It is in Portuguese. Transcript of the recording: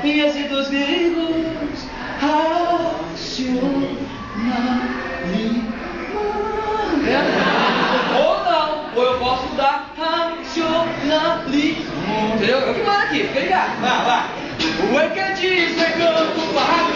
esses dois gregos racionais. Ou não, ou eu posso dar racionalismo. Entendeu? Eu que mando aqui, fica ligado. Vai, vai. O é que diz, é campo, barraco.